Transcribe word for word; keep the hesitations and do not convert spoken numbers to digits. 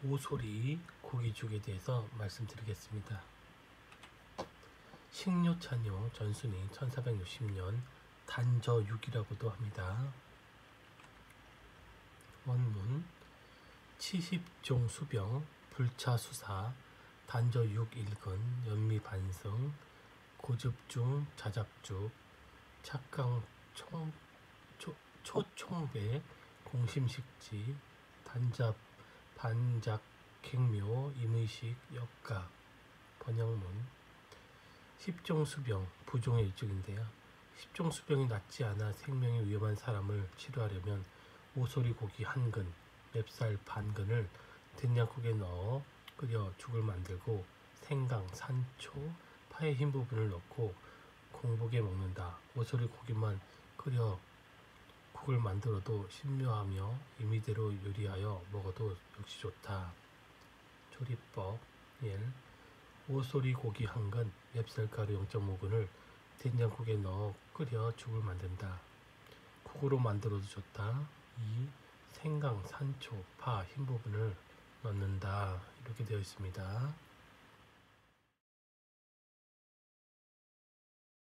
오소리 고기죽에 대해서 말씀드리겠습니다. 식료찬요 전순이 천사백육십 년 단저육이라고도 합니다. 원문 치십종수병 불차수사 단저육 일근 연미반승 고즙중 자작죽 착강 총, 초, 초총배 공심식지 단잡 반작객묘 임의식 역각. 번역문 십종수병 부종의 일종인데요. 십종수병이 낫지 않아 생명이 위험한 사람을 치료하려면 오소리 고기 한 근, 맵쌀 반 근을 된장국에 넣어 끓여 죽을 만들고 생강, 산초, 파의 흰 부분을 넣고 공복에 먹는다. 오소리 고기만 끓여 국을 만들어도 신묘하며 임의대로 요리하여 먹어도 역시 좋다. 조리법 일. 오소리 고기 한 근, 맵쌀가루 영 점 오 근을 된장국에 넣어 끓여 죽을 만든다. 국으로 만들어도 좋다. 이. 생강, 산초, 파, 흰 부분을 넣는다. 이렇게 되어 있습니다.